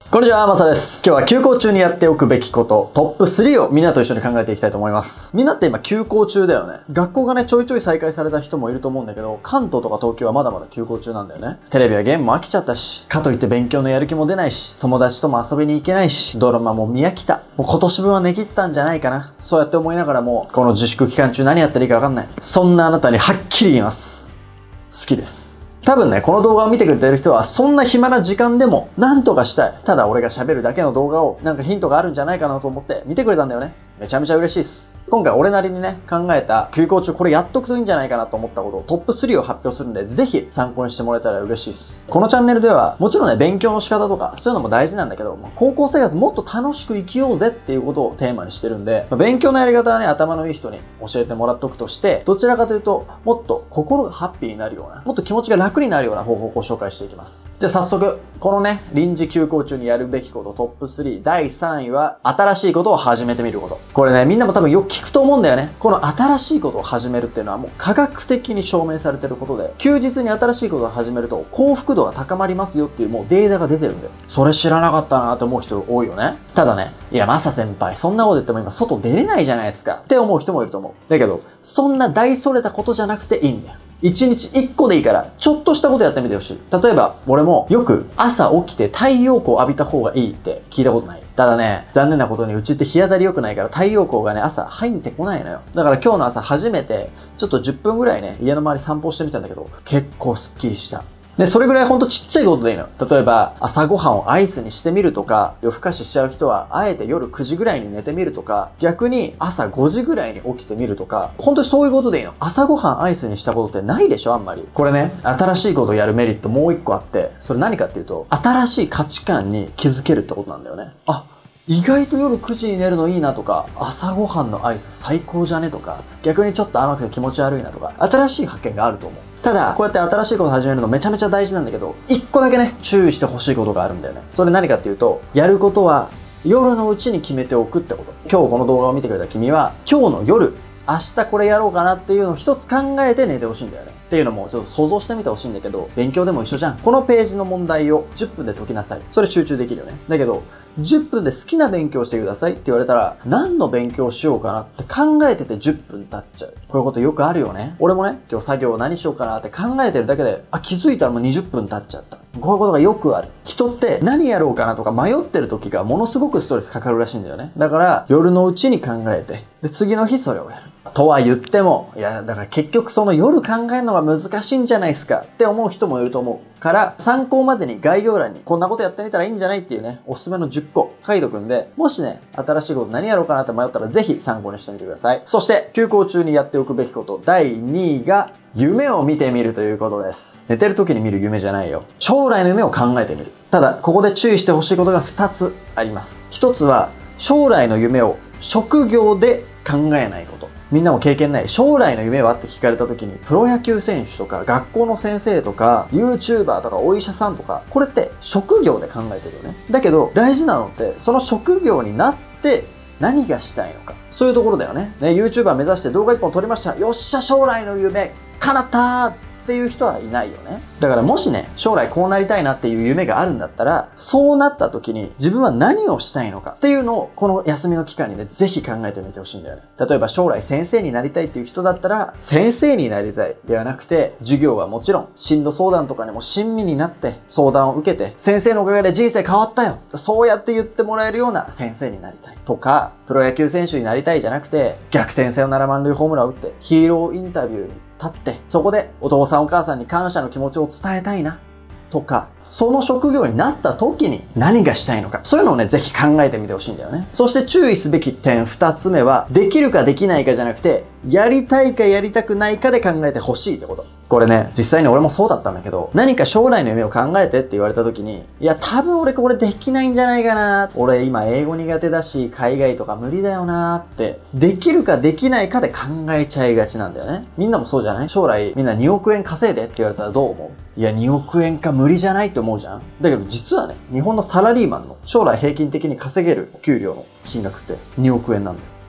こんにちは、マサです。今日は休校中にやっておくべきことトップ3をみんなと一緒に考えていきたいと思います。みんなって今休校中だよね。学校がね、ちょいちょい再開された人もいると思うんだけど、関東とか東京はまだまだ休校中なんだよね。テレビやゲームも飽きちゃったし、かといって勉強のやる気も出ないし、友達とも遊びに行けないし、ドラマも見飽きた。もう今年分は値切ったんじゃないかな。そうやって思いながらも、この自粛期間中何やったらいいかわかんない。そんなあなたにはっきり言います。好きです。多分ね、この動画を見てくれてる人は、そんな暇な時間でも、なんとかしたい。ただ俺が喋るだけの動画を、なんかヒントがあるんじゃないかなと思って見てくれたんだよね。めちゃめちゃ嬉しいです。今回俺なりにね、考えた休校中これやっとくといいんじゃないかなと思ったことをトップ3を発表するんで、ぜひ参考にしてもらえたら嬉しいです。このチャンネルでは、もちろんね、勉強の仕方とか、そういうのも大事なんだけど、高校生活もっと楽しく生きようぜっていうことをテーマにしてるんで、勉強のやり方はね、頭のいい人に教えてもらっとくとして、どちらかというと、もっと心がハッピーになるような、もっと気持ちが楽になるような方法をご紹介していきます。じゃあ早速、このね、臨時休校中にやるべきことトップ3、第3位は、新しいことを始めてみること。これね、みんなも多分よく聞くと思うんだよね。この新しいことを始めるっていうのはもう科学的に証明されてることで、休日に新しいことを始めると幸福度が高まりますよっていうもうデータが出てるんだよ。それ知らなかったなと思う人多いよね。ただね、いや、マサ先輩、そんなこと言っても今外出れないじゃないですかって思う人もいると思う。だけど、そんな大それたことじゃなくていいんだよ。1日1個でいいから、ちょっとしたことやってみてほしい。例えば、俺もよく朝起きて太陽光浴びた方がいいって聞いたことない。ただね、残念なことにうちって日当たり良くないから太陽光がね、朝入ってこないのよ。だから今日の朝初めて、ちょっと10分ぐらいね、家の周り散歩してみたんだけど、結構スッキリした。で、それぐらいほんとちっちゃいことでいいの。例えば、朝ごはんをアイスにしてみるとか、夜更かししちゃう人は、あえて夜9時ぐらいに寝てみるとか、逆に朝5時ぐらいに起きてみるとか、本当にそういうことでいいの。朝ごはんアイスにしたことってないでしょ、あんまり。これね、新しいことをやるメリットもう一個あって、それ何かっていうと、新しい価値観に気づけるってことなんだよね。意外と夜9時に寝るのいいなとか、朝ごはんのアイス最高じゃねとか、逆にちょっと甘くて気持ち悪いなとか、新しい発見があると思う。ただ、こうやって新しいことを始めるのめちゃめちゃ大事なんだけど、一個だけね、注意してほしいことがあるんだよね。それ何かっていうと、やることは夜のうちに決めておくってこと。今日この動画を見てくれた君は、今日の夜、明日これやろうかなっていうのを一つ考えて寝てほしいんだよね。っていうのもちょっと想像してみてほしいんだけど、勉強でも一緒じゃん。このページの問題を10分で解きなさい。それ集中できるよね。だけど、10分で好きな勉強してくださいって言われたら、何の勉強しようかなって考えてて10分経っちゃう。こういうことよくあるよね。俺もね、今日作業何しようかなって考えてるだけで、気づいたらもう20分経っちゃった。こういうことがよくある。人って何やろうかなとか迷ってる時がものすごくストレスかかるらしいんだよね。だから夜のうちに考えて、で、次の日それをやる。とは言っても、いや、だから結局その夜考えるのが難しいんじゃないですかって思う人もいると思う。から、参考までに概要欄にこんなことやってみたらいいんじゃないっていうね、おすすめの10個書いとくんで、もしね、新しいこと何やろうかなって迷ったらぜひ参考にしてみてください。そして、休校中にやっておくべきこと、第2位が、夢を見てみるということです。寝てる時に見る夢じゃないよ。将来の夢を考えてみる。ただ、ここで注意してほしいことが2つあります。1つは、将来の夢を職業で考えないこと。みんなも経験ない。将来の夢はって聞かれた時に、プロ野球選手とか、学校の先生とか、YouTuber とか、お医者さんとか、これって職業で考えてるよね。だけど、大事なのって、その職業になって何がしたいのか。そういうところだよね。YouTuber 目指して動画1本撮りました。よっしゃ、将来の夢、叶ったーっていう人はいないよね。だからもしね、将来こうなりたいなっていう夢があるんだったら、そうなった時に自分は何をしたいのかっていうのをこの休みの期間にね、ぜひ考えてみてほしいんだよね。例えば将来先生になりたいっていう人だったら、先生になりたいではなくて、授業はもちろん、進路相談とかにも親身になって相談を受けて、先生のおかげで人生変わったよ。そうやって言ってもらえるような先生になりたい。とか、プロ野球選手になりたいじゃなくて、逆転サヨナラ満塁ホームランを打って、ヒーローインタビューに立って、そこでお父さんお母さんに感謝の気持ちを伝えたいな。とか、その職業になった時に何がしたいのか。そういうのをね、ぜひ考えてみてほしいんだよね。そして注意すべき点2つ目は、できるかできないかじゃなくて、やりたいかやりたくないかで考えてほしいってこと。これね、実際に俺もそうだったんだけど、何か将来の夢を考えてって言われた時に、いや、多分俺これできないんじゃないかな。俺今英語苦手だし、海外とか無理だよなって、できるかできないかで考えちゃいがちなんだよね。みんなもそうじゃない？将来みんな2億円稼いでって言われたらどう思う？いや、2億円か無理じゃないって思うじゃん。だけど実はね、日本のサラリーマンの将来平均的に稼げる給料の金額って2億円なんだよ。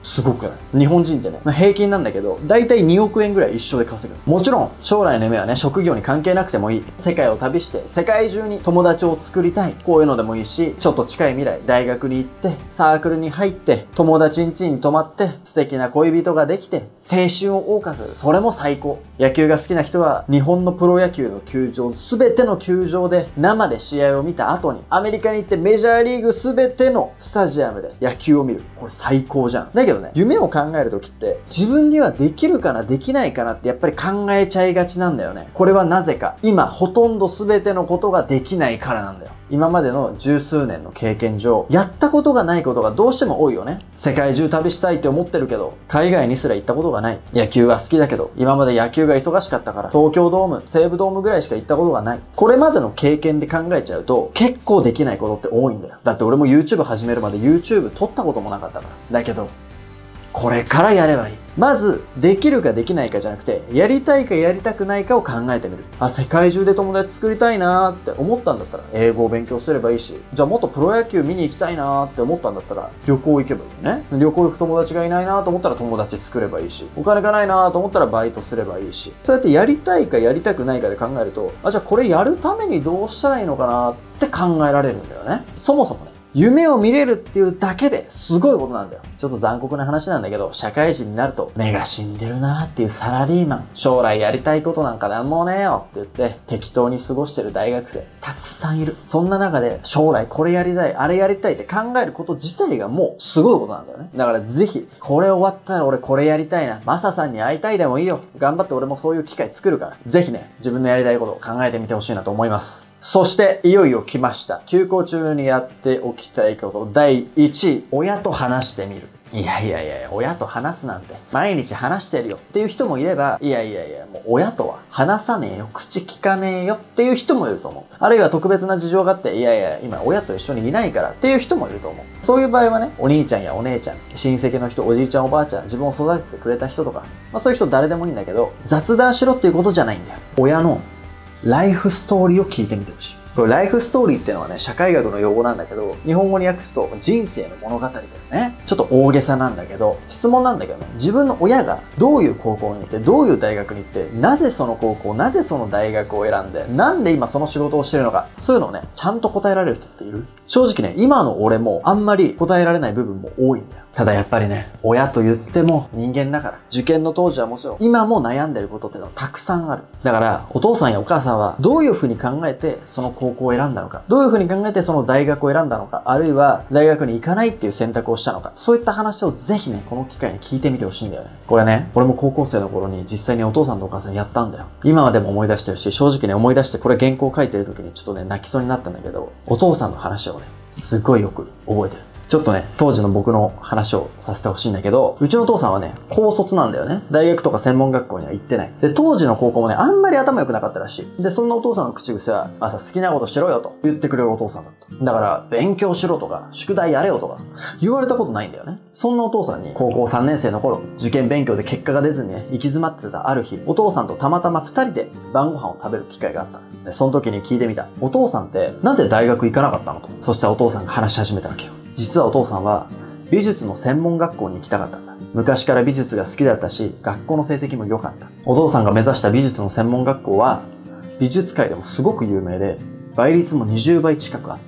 すごくない？日本人ってね、平均なんだけど、だいたい2億円ぐらい一生で稼ぐ。もちろん、将来の夢はね、職業に関係なくてもいい。世界を旅して、世界中に友達を作りたい。こういうのでもいいし、ちょっと近い未来、大学に行って、サークルに入って、友達ん家に泊まって、素敵な恋人ができて、青春を謳歌する。それも最高。野球が好きな人は、日本のプロ野球の球場、すべての球場で生で試合を見た後に、アメリカに行ってメジャーリーグすべてのスタジアムで野球を見る。これ最高じゃん。だけどね、夢を考えるときって、自分にはできるかな、できないかなってやっぱり考えちゃいがちなんだよね。これはなぜか。今、ほとんど全てのことができないからなんだよ。今までの十数年の経験上、やったことがないことがどうしても多いよね。世界中旅したいって思ってるけど、海外にすら行ったことがない。野球は好きだけど、今まで野球が忙しかったから、東京ドーム、西武ドームぐらいしか行ったことがない。これまでの経験で考えちゃうと、結構できないことって多いんだよ。だって俺も YouTube 始めるまで YouTube 撮ったこともなかったから。だけど、これからやればいい。まず、できるかできないかじゃなくて、やりたいかやりたくないかを考えてみる。あ、世界中で友達作りたいなーって思ったんだったら、英語を勉強すればいいし、じゃあもっとプロ野球見に行きたいなーって思ったんだったら、旅行行けばいいね。旅行行く友達がいないなーと思ったら友達作ればいいし、お金がないなーと思ったらバイトすればいいし、そうやってやりたいかやりたくないかで考えると、あ、じゃあこれやるためにどうしたらいいのかなって考えられるんだよね。そもそもね。夢を見れるっていうだけですごいことなんだよ。ちょっと残酷な話なんだけど、社会人になると目が死んでるなーっていうサラリーマン、将来やりたいことなんかなんもねえよって言って適当に過ごしてる大学生たくさんいる。そんな中で将来これやりたい、あれやりたいって考えること自体がもうすごいことなんだよね。だからぜひ、これ終わったら俺これやりたいな。マサさんに会いたいでもいいよ。頑張って俺もそういう機会作るから。ぜひね、自分のやりたいことを考えてみてほしいなと思います。そして、いよいよ来ました。休校中にやっておきたいこと。第1位、親と話してみる。いやいやいや、親と話すなんて、毎日話してるよっていう人もいれば、いやいやいや、もう親とは話さねえよ、口聞かねえよっていう人もいると思う。あるいは特別な事情があって、いやいや、今親と一緒にいないからっていう人もいると思う。そういう場合はね、お兄ちゃんやお姉ちゃん、親戚の人、おじいちゃんおばあちゃん、自分を育ててくれた人とか、そういう人誰でもいいんだけど、雑談しろっていうことじゃないんだよ。親のライフストーリーを聞いてみてほしい。これライフストーリーっていうのはね、社会学の用語なんだけど、日本語に訳すと人生の物語だよね。ちょっと大げさなんだけど、質問なんだけどね、自分の親がどういう高校に行って、どういう大学に行って、なぜその高校、なぜその大学を選んで、なんで今その仕事をしてるのか、そういうのをね、ちゃんと答えられる人っている？正直ね、今の俺もあんまり答えられない部分も多いんだよ。ただやっぱりね、親と言っても人間だから、受験の当時はもちろん、今も悩んでることってのはたくさんある。だから、お父さんやお母さんはどういうふうに考えてその高校を選んだのか、どういうふうに考えてその大学を選んだのか、あるいは大学に行かないっていう選択をしたのか、そういった話をぜひね、この機会に聞いてみてほしいんだよね。これね、俺も高校生の頃に実際にお父さんとお母さんやったんだよ。今はでも思い出してるし、正直ね、思い出してこれ原稿書いてる時にちょっとね、泣きそうになったんだけど、お父さんの話をね、すごいよく覚えてる。ちょっとね、当時の僕の話をさせてほしいんだけど、うちのお父さんはね、高卒なんだよね。大学とか専門学校には行ってない。で、当時の高校もね、あんまり頭良くなかったらしい。で、そんなお父さんの口癖は、朝好きなことしろよと言ってくれるお父さんだった。だから、勉強しろとか、宿題やれよとか、言われたことないんだよね。そんなお父さんに、高校3年生の頃、受験勉強で結果が出ずにね、行き詰まってたある日、お父さんとたまたま2人で晩ご飯を食べる機会があった。で、その時に聞いてみた。お父さんって、なんで大学行かなかったのと。そしたらお父さんが話し始めたわけよ。実はお父さんは美術の専門学校に行きたかったんだ。昔から美術が好きだったし、学校の成績も良かった。お父さんが目指した美術の専門学校は、美術界でもすごく有名で、倍率も20倍近くあった。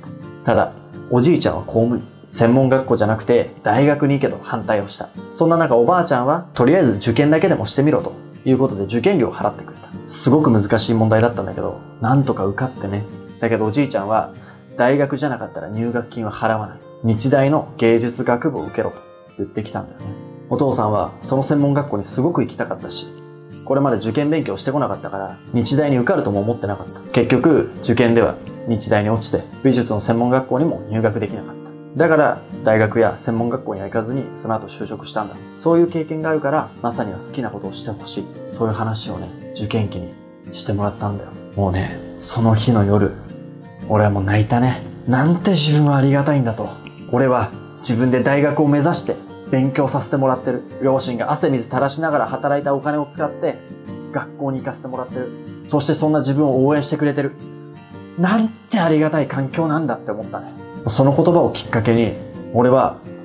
ただ、おじいちゃんは公務員。専門学校じゃなくて、大学に行けと反対をした。そんな中、おばあちゃんは、とりあえず受験だけでもしてみろということで受験料を払ってくれた。すごく難しい問題だったんだけど、なんとか受かってね。だけどおじいちゃんは、大学じゃなかったら入学金は払わない。日大の芸術学部を受けろと言ってきたんだよね。お父さんはその専門学校にすごく行きたかったし、これまで受験勉強してこなかったから日大に受かるとも思ってなかった。結局受験では日大に落ちて美術の専門学校にも入学できなかった。だから大学や専門学校には行かずにその後就職したんだ。そういう経験があるからまさには好きなことをしてほしい。そういう話をね、受験期にしてもらったんだよ。もうね、その日の夜、俺はもう泣いたね。なんて自分はありがたいんだと。俺は自分で大学を目指して勉強させてもらってる。両親が汗水垂らしながら働いたお金を使って学校に行かせてもらってる。そしてそんな自分を応援してくれてる。なんてありがたい環境なんだって思ったね。その言葉をきっかけに俺は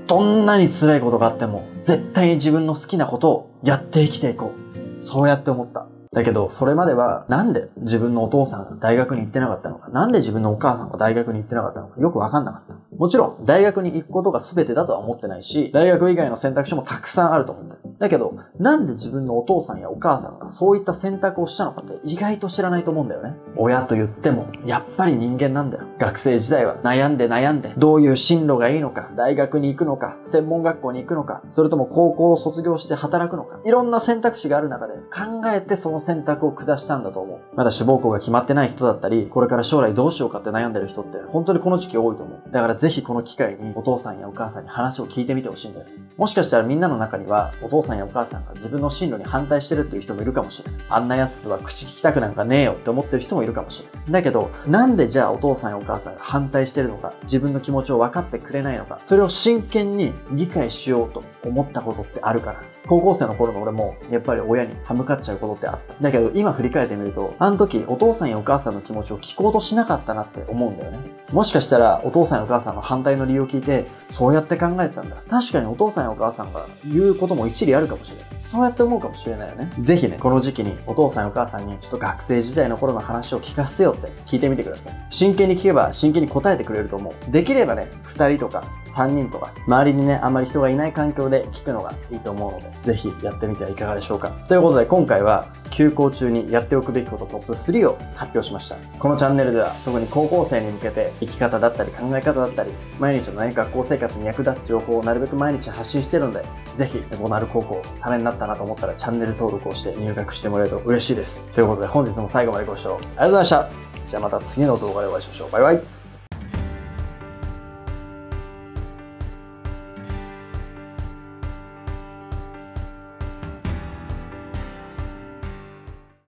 どんなに辛いことがあっても、絶対に自分の好きなことをやって生きていこう。そうやって思った。だけど、それまでは、なんで自分のお父さんが大学に行ってなかったのか、なんで自分のお母さんが大学に行ってなかったのか、よくわかんなかった。もちろん、大学に行くことが全てだとは思ってないし、大学以外の選択肢もたくさんあると思ってる。だけど、なんで自分のお父さんやお母さんがそういった選択をしたのかって意外と知らないと思うんだよね。親と言っても、やっぱり人間なんだよ。学生時代は悩んで、どういう進路がいいのか、大学に行くのか、専門学校に行くのか、それとも高校を卒業して働くのか、いろんな選択肢がある中で考えてその選択を下したんだと思う。まだ志望校が決まってない人だったり、これから将来どうしようかって悩んでる人って本当にこの時期多いと思う。だからぜひこの機会にお父さんやお母さんに話を聞いてみてほしいんだよ。もしかしたらみんなの中にはお父さんやお母さんが自分の進路に反対してるっていう人もいるかもしれない。あんな奴とは口聞きたくなんかねえよって思ってる人もいるかもしれない。だけど、なんでじゃあお父さんやお母さんが反対してるのか、自分の気持ちを分かってくれないのか、それを真剣に理解しようと思ったことってあるかな。高校生の頃の俺もやっぱり親に歯向かっちゃうことってあった。だけど今振り返ってみると、あの時お父さんやお母さんの気持ちを聞こうとしなかったなって思うんだよね。もしかしたらお父さんやお母さんの反対の理由を聞いて、そうやって考えてたんだ。確かにお父さんやお母さんが言うことも一理あるかもしれない。そうやって思うかもしれないよね。ぜひね、この時期にお父さんやお母さんにちょっと学生時代の頃の話を聞かせてよって聞いてみてください。真剣に聞けば真剣に答えてくれると思う。できればね、2人とか3人とか、周りにね、あんまり人がいない環境で聞くのがいいと思うので、ぜひやってみてはいかがでしょうか。ということで今回は休校中にやっておくべきことトップ3を発表しました。このチャンネルでは特に高校生に向けて生き方だったり考え方だったり、毎日のね、学校生活に役立つ情報をなるべく毎日発信してるので、ぜひボナル高校ためになったなと思ったらチャンネル登録をして入学してもらえると嬉しいです。ということで本日も最後までご視聴ありがとうございました。じゃあまた次の動画でお会いしましょう。バイバイ。